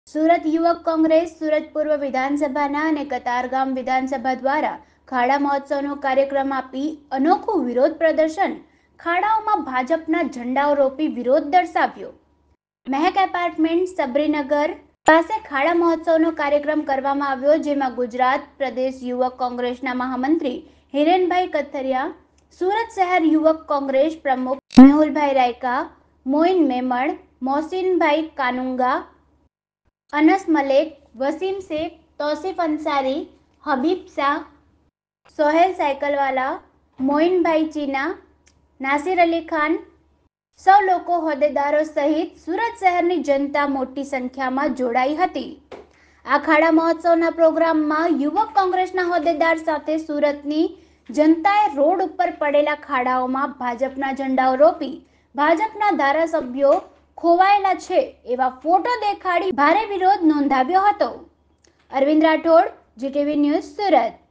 સુરત યુવક કોંગ્રેસ સુરત પૂર્વ વિધાનસભાના અને કતારગામ વિધાનસભા દ્વારા ખાડા મહોત્સવનો કાર્યક્રમ આપી અનોખું વિરોધ પ્રદર્શન. ખાડાઓમાં ભાજપના ઝંડાઓ રોપી વિરોધ દર્શાવ્યો. મહેક એપાર્ટમેન્ટ સબરીનગર પાસે ખાડા મહોત્સવનો કાર્યક્રમ કરવામાં આવ્યો, જેમાં ગુજરાત પ્રદેશ યુવક કોંગ્રેસના મહામંત્રી હિરેનભાઈ કથિરિયા, સુરત શહેર યુવક કોંગ્રેસ પ્રમુખ મેહુલભાઈ રાયકા, મોઇન મેમણ, મોહસિનભાઈ કાનુંગા, અનસ મલેક, વસીમ શેખ, તૌસીફ અંસારી, હબીબ શાહ, સોહેલ સાયકલવાલા, મોઇનભાઈ ચીના, નાસિર અલી ખાન સૌ લોકો હોદ્દેદારો સહિત સુરત શહેરની જનતા મોટી સંખ્યામાં જોડાઈ હતી. આ ખાડા મહોત્સવના પ્રોગ્રામમાં યુવક કોંગ્રેસના હોદ્દેદાર સાથે સુરતની જનતાએ રોડ ઉપર પડેલા ખાડાઓમાં ભાજપના ઝંડાઓ રોપી ભાજપના ધારાસભ્યો ખોવાયેલા છે એવા ફોટો દેખાડી ભારે વિરોધ નોંધાવ્યો હતો. Arvind Rathod, GTV news, Surat.